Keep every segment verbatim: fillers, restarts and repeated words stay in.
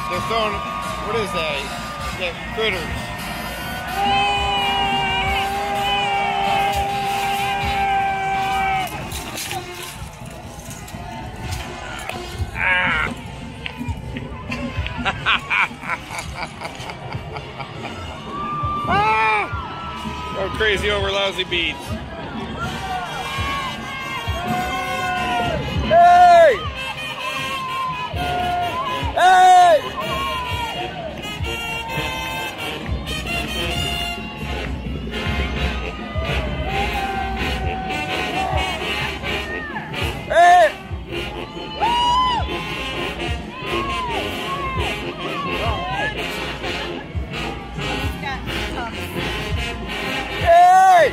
They're throwing, what is that? Yeah, critters. Ah! Ah! Go crazy over lousy beads. Hey! Hey! Hey! Hey!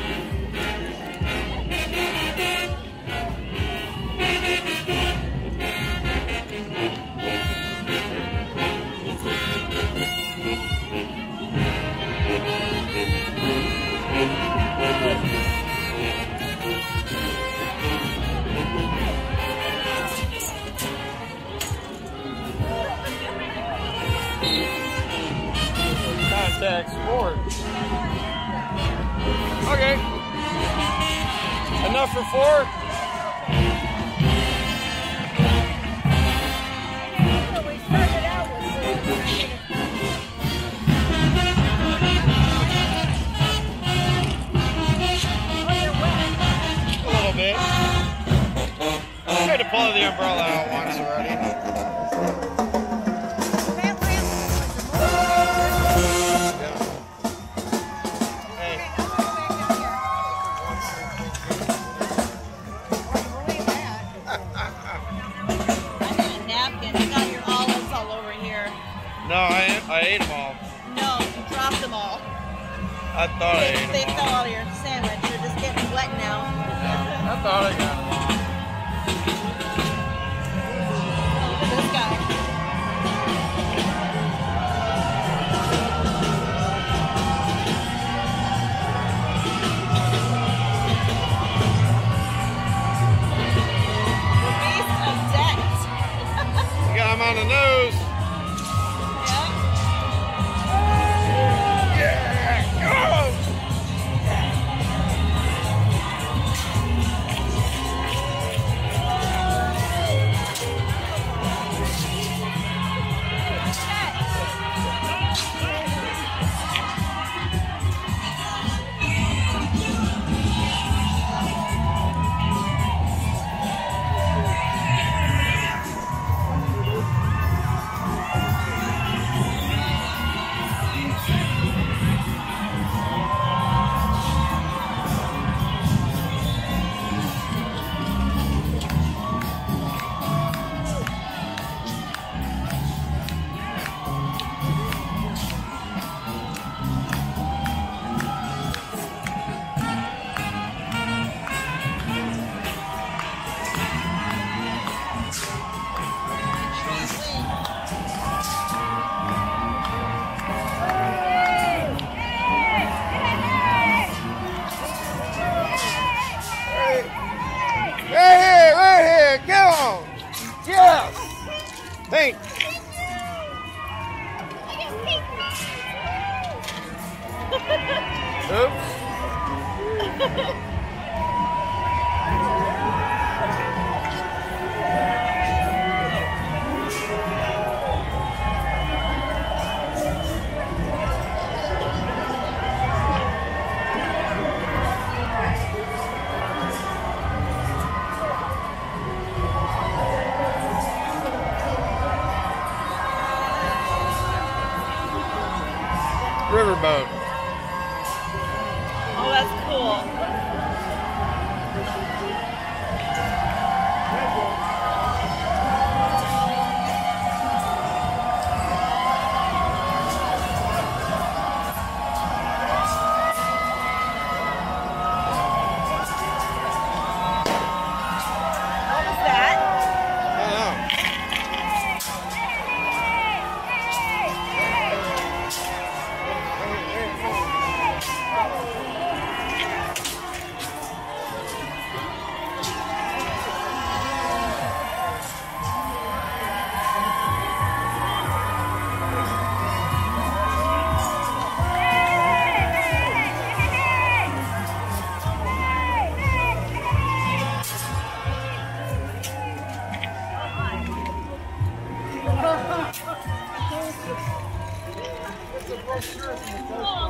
Contact sports. Okay. Enough for four? A little bit. I tried to pull the umbrella out once already. No, I, I ate them all. No, you dropped them all. I thought they, I ate They them fell all. out of your sandwich. They're just getting wet now. Yeah, I thought I got them all. Look at this guy. The beast of death. You got him on the nose. Pink. Oops. Riverboat. Oh, that's cool. What was that? I don't know. sure if it does.